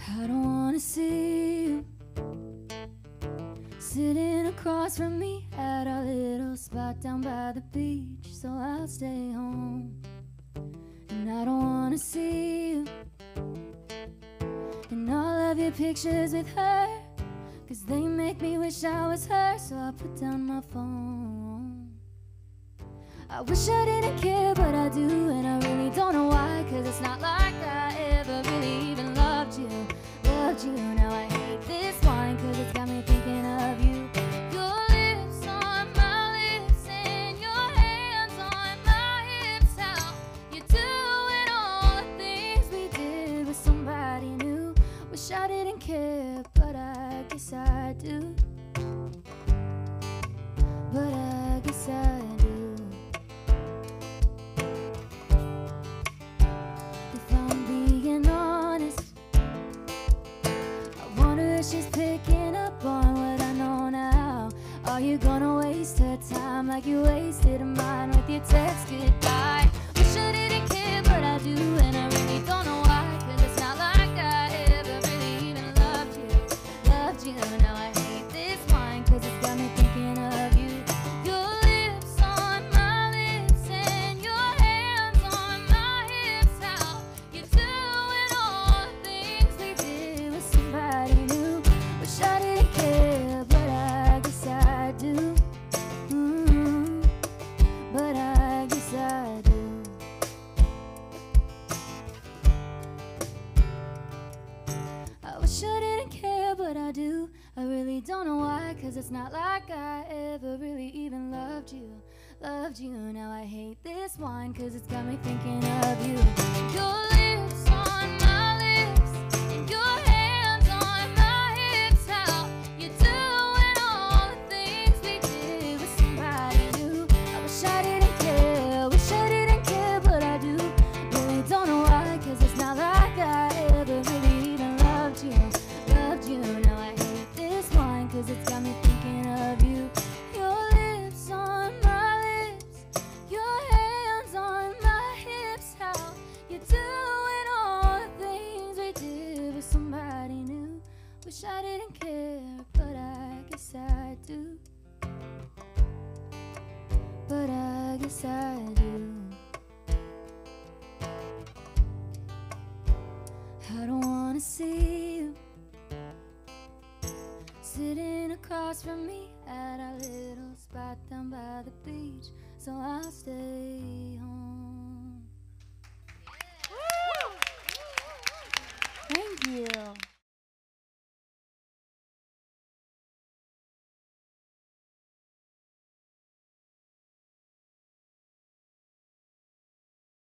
I don't wanna see you sitting across from me at our little spot down by the beach, so I'll stay home. And I don't wanna see you in all of your pictures with her, 'cause they make me wish I was her, so I put down my phone. I wish I didn't care, but I do, and I really don't know why, 'cause it's not like I ever really even loved you. Now I hate this wine, 'cause it's got me thinking of you. Your lips on my lips and your hands on my hips. How you doing all the things we did with somebody new. Wish I didn't care, but I guess I do. But I guess I do. If I'm being honest, I wonder if she's picking up on what I know now. Are you gonna waste her time like you wasted mine with your text goodbye? Wish I didn't care, but I do, and I really don't know why, 'cause it's not like I ever really even loved you. Now I hate this wine, 'cause it's got me thinking of you. Your lips on my lips and your hands on my hips. How you doing all the things we did with somebody new. Wish I didn't care, but I guess I do. But I guess I do. I wish I didn't care, but I do. I really don't know why, 'cause it's not like I ever really even loved you. Now I hate this wine, 'cause it's got me thinking of you. Your lips on my lips and your hands on my hips. How you doing all the things we did with somebody new. I wish I didn't care, but I do. Really don't know why, 'cause it's not like I ever really even loved you. Now I hate this wine, 'cause it's got me thinking of you. Your lips on my lips, your hands on my hips. How you doing all the things we did with somebody new. Wish I didn't care, but I guess I do. But I guess I do. I don't wanna see you sitting across from me at our little spot down by the beach, so I'll stay